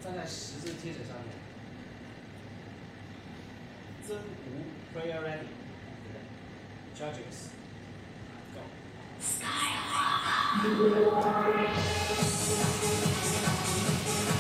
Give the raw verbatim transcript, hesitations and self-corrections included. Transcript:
站在十字贴纸上面。真无 prayer ready， 对不对 ？Judges， go。Skywalker。